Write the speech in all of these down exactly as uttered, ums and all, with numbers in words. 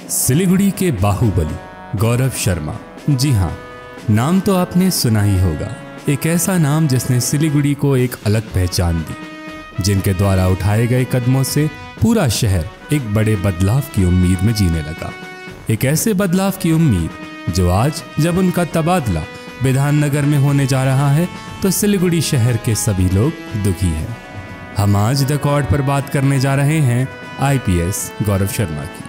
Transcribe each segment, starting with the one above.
सिलीगुड़ी के बाहुबली गौरव शर्मा। जी हाँ, नाम तो आपने सुना ही होगा। एक ऐसा नाम जिसने सिलीगुड़ी को एक अलग पहचान दी, जिनके द्वारा उठाए गए कदमों से पूरा शहर एक बड़े बदलाव की उम्मीद में जीने लगा। एक ऐसे बदलाव की उम्मीद जो आज जब उनका तबादला विधाननगर में होने जा रहा है तो सिलीगुड़ी शहर के सभी लोग दुखी हैं। हम आज द कॉर्ड पर बात करने जा रहे हैं आईपीएस गौरव शर्मा की।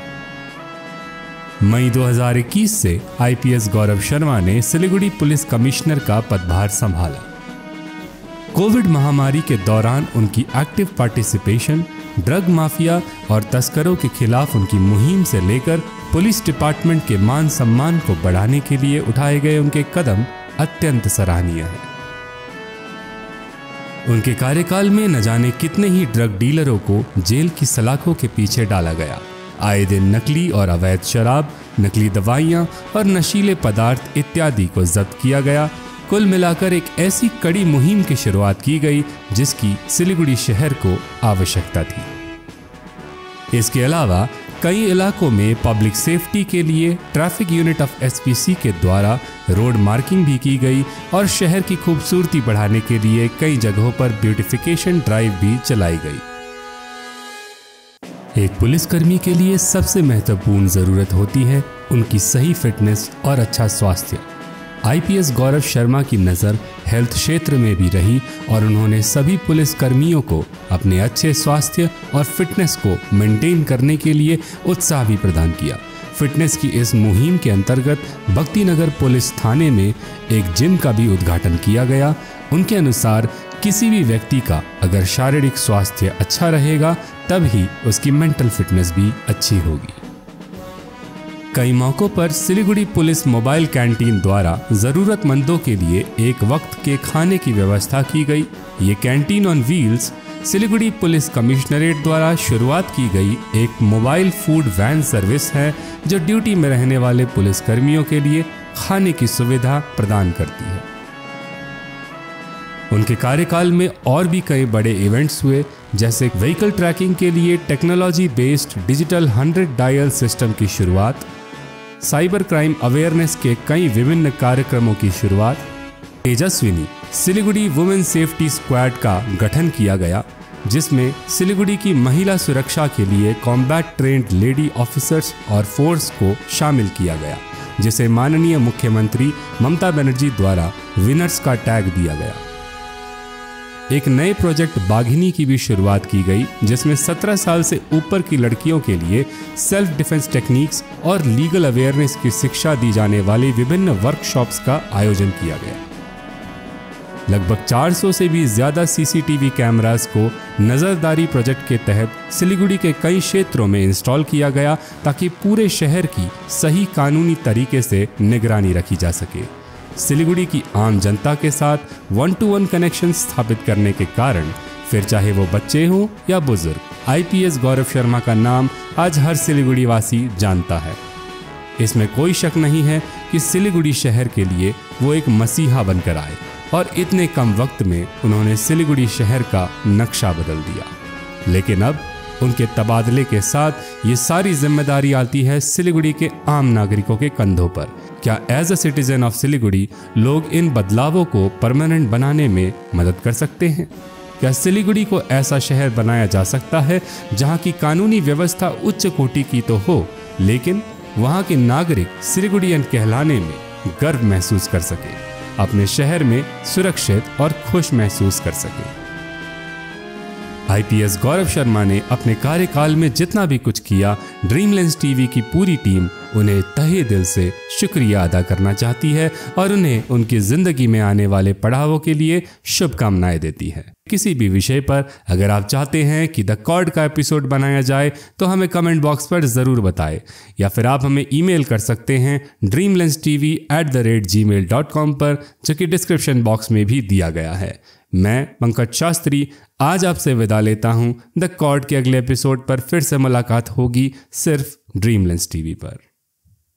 मई दो हज़ार इक्कीस से आईपीएस गौरव शर्मा ने सिलीगुड़ी पुलिस कमिश्नर का पदभार संभाला। कोविड महामारी के दौरान उनकी एक्टिव पार्टिसिपेशन, ड्रग माफिया और तस्करों के खिलाफ उनकी मुहिम से लेकर पुलिस डिपार्टमेंट के मान सम्मान को बढ़ाने के लिए उठाए गए उनके कदम अत्यंत सराहनीय हैं। उनके कार्यकाल में न जाने कितने ही ड्रग डीलरों को जेल की सलाखों के पीछे डाला गया। आए दिन नकली और अवैध शराब, नकली दवाइयां और नशीले पदार्थ इत्यादि को जब्त किया गया। कुल मिलाकर एक ऐसी कड़ी मुहिम की शुरुआत की गई जिसकी सिलीगुड़ी शहर को आवश्यकता थी। इसके अलावा कई इलाकों में पब्लिक सेफ्टी के लिए ट्रैफिक यूनिट ऑफ एसपीसी के द्वारा रोड मार्किंग भी की गई और शहर की खूबसूरती बढ़ाने के लिए कई जगहों पर ब्यूटिफिकेशन ड्राइव भी चलाई गई। एक पुलिसकर्मी के लिए सबसे महत्वपूर्ण जरूरत होती है उनकी सही फिटनेस और अच्छा स्वास्थ्य। आईपीएस गौरव शर्मा की नज़र हेल्थ क्षेत्र में भी रही और उन्होंने सभी पुलिसकर्मियों को अपने अच्छे स्वास्थ्य और फिटनेस को मेंटेन करने के लिए उत्साह भी प्रदान किया। फिटनेस की इस मुहिम के अंतर्गत भक्तिनगर पुलिस थाने में एक जिम का भी उद्घाटन किया गया। उनके अनुसार किसी भी व्यक्ति का अगर शारीरिक स्वास्थ्य अच्छा रहेगा तब ही उसकी मेंटल फिटनेस भी अच्छी होगी। कई मौकों पर सिलीगुड़ी पुलिस मोबाइल कैंटीन द्वारा जरूरतमंदों के लिए एक वक्त के खाने की व्यवस्था की गई। ये canteen on wheels Siliguri police commissionerate द्वारा शुरुआत की गई एक मोबाइल फूड वैन सर्विस है जो ड्यूटी में रहने वाले पुलिसकर्मियों के लिए खाने की सुविधा प्रदान करती है। उनके कार्यकाल में और भी कई बड़े इवेंट्स हुए, जैसे व्हीकल ट्रैकिंग के लिए technology based digital hundred dial system की शुरुआत, साइबर क्राइम अवेयरनेस के कई विभिन्न कार्यक्रमों की शुरुआत, Tejaswini Siliguri women safety squad का गठन किया गया जिसमें सिलीगुड़ी की महिला सुरक्षा के लिए कॉम्बैट ट्रेंड लेडी ऑफिसर्स और फोर्स को शामिल किया गया, जिसे माननीय मुख्यमंत्री ममता बनर्जी द्वारा विनर्स का टैग दिया गया। एक नए प्रोजेक्ट बाघिनी की भी शुरुआत की गई जिसमें सत्रह साल से ऊपर की लड़कियों के लिए सेल्फ डिफेंस टेक्निक्स और लीगल अवेयरनेस की शिक्षा दी जाने वाली विभिन्न वर्कशॉप्स का आयोजन किया गया। लगभग चार सौ से भी ज्यादा सीसीटीवी कैमरास को नजरदारी प्रोजेक्ट के तहत सिलीगुड़ी के कई क्षेत्रों में इंस्टॉल किया गया ताकि पूरे शहर की सही कानूनी तरीके से निगरानी रखी जा सके। सिलीगुड़ी की आम जनता के साथ वन टू वन कनेक्शन स्थापित करने के कारण फिर चाहे वो बच्चे हों या बुजुर्ग, आईपीएस गौरव शर्मा का नाम आज हर सिलीगुड़ी वासी जानता है। इसमें कोई शक नहीं है कि सिलीगुड़ी शहर के लिए वो एक मसीहा बनकर आए और इतने कम वक्त में उन्होंने सिलीगुड़ी शहर का नक्शा बदल दिया। लेकिन अब उनके तबादले के साथ ये सारी जिम्मेदारी आती है सिलीगुड़ी के आम नागरिकों के कंधों पर। क्या as a citizen of Siliguri लोग इन बदलावों को परमानेंट बनाने में मदद कर सकते हैं? क्या सिलीगुड़ी को ऐसा शहर बनाया जा सकता है जहां की कानूनी व्यवस्था उच्च कोटि की तो हो, लेकिन वहां के नागरिक सिलीगुड़ियन कहलाने में गर्व महसूस कर सके, अपने शहर में सुरक्षित और खुश महसूस कर सके? आईपीएस गौरव शर्मा ने अपने कार्यकाल में जितना भी कुछ किया, ड्रीम लेंस टीवी की पूरी टीम उन्हें तहे दिल से शुक्रिया अदा करना चाहती है और उन्हें उनकी जिंदगी में आने वाले पड़ावों के लिए शुभकामनाएं देती है। किसी भी विषय पर अगर आप चाहते हैं कि द कॉर्ड का एपिसोड बनाया जाए तो हमें कमेंट बॉक्स पर जरूर बताएं, या फिर आप हमें ईमेल कर सकते हैं dream lens TV at the rate gmail dot com पर, जो कि डिस्क्रिप्शन बॉक्स में भी दिया गया है। मैं पंकज शास्त्री आज आपसे विदा लेता हूं। द कॉर्ड के अगले एपिसोड पर फिर से मुलाकात होगी सिर्फ ड्रीम लेंस टीवी पर।